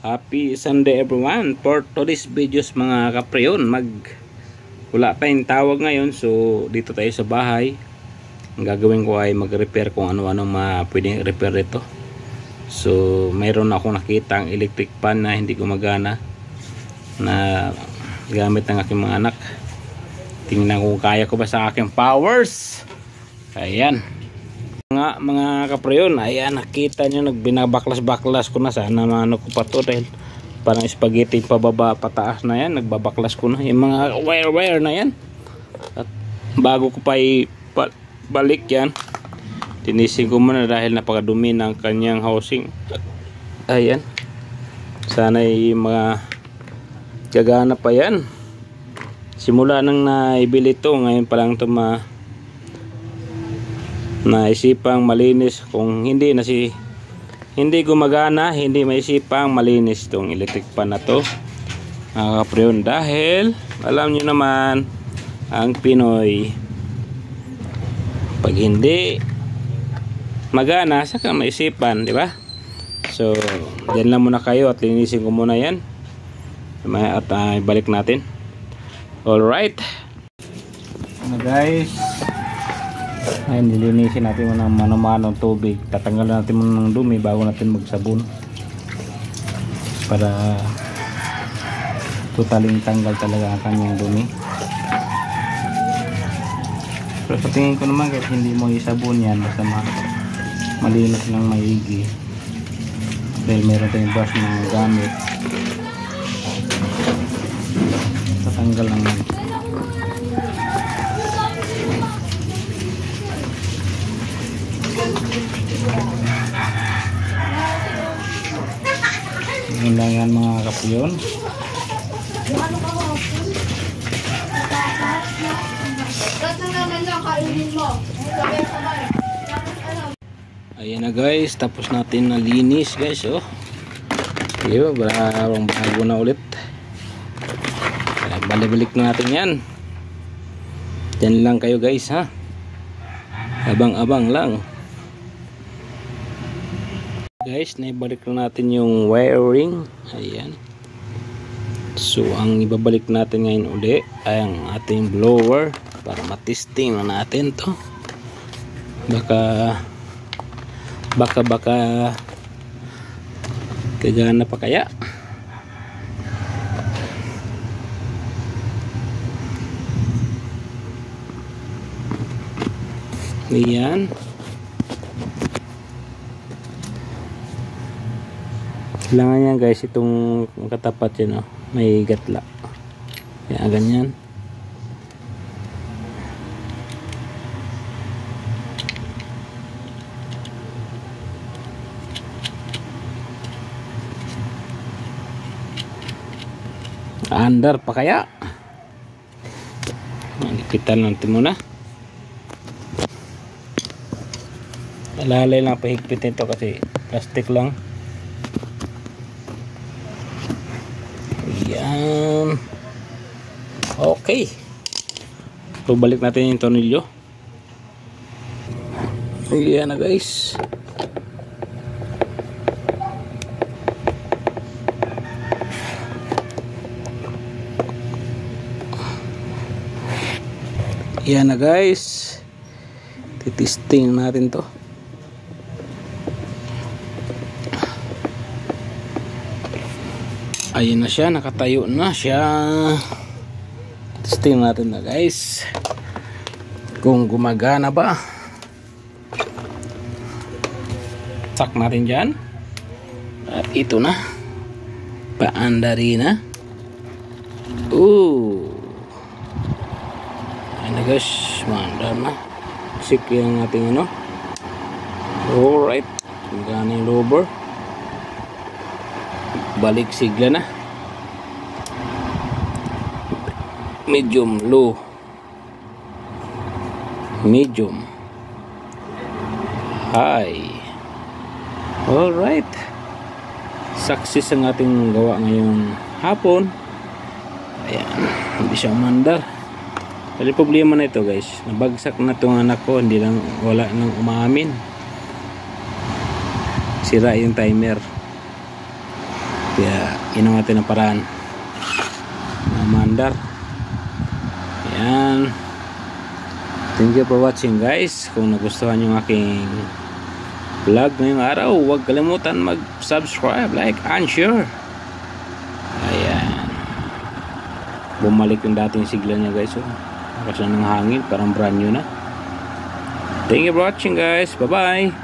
Happy Sunday everyone. For today's videos mga kapreyon, wala tayong tawag ngayon, so dito tayo sa bahay. Ang gagawin ko ay mag-repair kung ano-ano pwedeng repair ito. So mayroon ako nakita ang electric fan na hindi gumagana na gamit ng aking mga anak. Tingnan kung kaya ko ba sa aking powers. Ayan mga kapreyon, ayan, nakita nyo, nagbinabaklas-baklas ko na. Sana ano ko pa to, dahil parang spaghetti pababa pataas na yan. Nagbabaklas ko na yung mga wire na yan, at bago ko pa balik yan, tinisin ko muna dahil napakadumi ng kanyang housing. Ayan, sana yung mga gagana pa yan. Simula nang naibili to, ngayon pa lang ito naisipang malinis. Kung hindi gumagana, hindi maisipang malinis tong electric fan na to mga kapreyon, dahil alam nyo naman ang Pinoy, pag hindi magana saka maisipan, di ba? So dyan lang muna kayo at linisin ko muna yan at balik natin. Alright guys, ayun, nilinisin natin muna ng mano-mano tubig. Tatanggalan natin muna ng dumi bago natin magsabon, para totaling tanggal talaga ang kanyang dumi. Pero sa tingin ko naman, kahit hindi mo isabon yan, basta malinis lang maigi, dahil meron tayong brush na gamit, tatanggal lang yan. Yun lang yan mga kapiyon. Ayan na guys, tapos natin nalinis guys. Oh, yun, bago na ulit. Balik na natin yan. Yan lang kayo guys, ha, abang-abang lang guys. Naibalik na natin yung wiring. Ayan, so ang ibabalik natin ngayon uli ay ang ating blower, para matesting na natin to. Baka kagana pa kaya. Ayan, kailangan yan guys, itong katapat yan, oh, may gatla. Kaya ganyan. Andar pa kaya. Lipitan natin muna. Alalay lang pahigpit nito kasi plastic lang. Ayan, okay. So balik natin yung tornilyo. Ayan na guys. Ayan na guys, titisting natin to. Ayun na siya, nakatayo na siya. Testing natin na guys kung gumagana ba. Sak natin dyan. At ito na, paandari na. Ayun na guys, maandar na. Sik yung ating ano. Alright, gumagana yung lower. Balik sigla na. Medium, low, medium, high. Alright, success ang ating gawa ngayong hapon. Ayan, hindi siya umandar. Pero problema na ito guys, nabagsak na itong anak ko, wala nang umamin. Sira yung timer. Kaya yun natin ang paraan na mandar. Yan. Thank you for watching guys. Kung nagustuhan yung aking vlog ngayong araw, huwag kalimutan mag-subscribe, like, and share. Ayan. Bumalik yung dating sigla niya guys. Kasi ng hangin, parang brand new na. Thank you for watching guys. Bye bye.